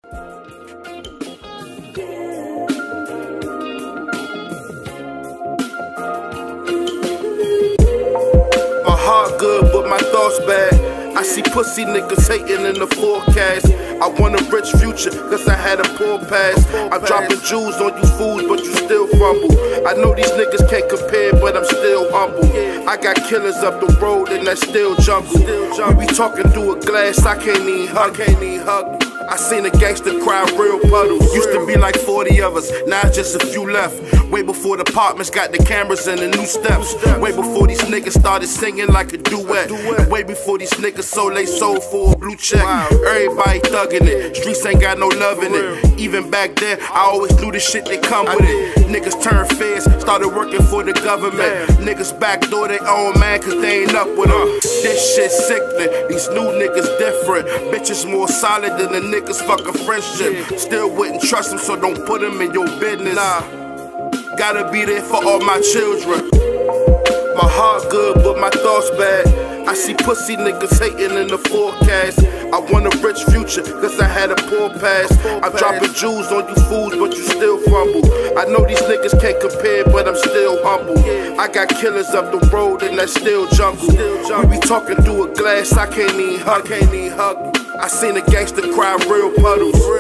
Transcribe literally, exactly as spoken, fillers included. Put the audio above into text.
My heart good, but my thoughts bad. I see pussy niggas hating in the forecast. I want a rich future, cause I had a poor past. I'm dropping jewels on you fools, but you still fumble. I know these niggas can't compare, but I'm still humble. I got killers up the road, and that's still jungle. We be talking through a glass, I can't even hug, can't even hug. I seen a gangster cry real puddles. Used to be like forty of us, now just a few left. Way before the apartments got the cameras and the new steps. Way before these niggas started singing like a duet. And way before these niggas sold they soul for a blue check. Everybody thugging it, streets ain't got no love in it. Even back then, I always knew the shit that come with it. Niggas turned feds, started working for the government. Niggas backdoor their own man cause they ain't up with them. This shit sickening, these new niggas different. Bitches more solid than the niggas fucking friendship. Still wouldn't trust them, so don't put them in your business. Nah, gotta be there for all my children. My heart good, but my thoughts bad. I see pussy niggas hating in the forecast. I want a rich future, cause I had a poor past. I'm dropping jewels on you fools, but you still fumble. I know these niggas can't compare, but I'm still humble. I got killers up the road, and that's still jungle. We be talking through a glass, I can't even hug, can't even hug. I seen a gangster cry real puddles.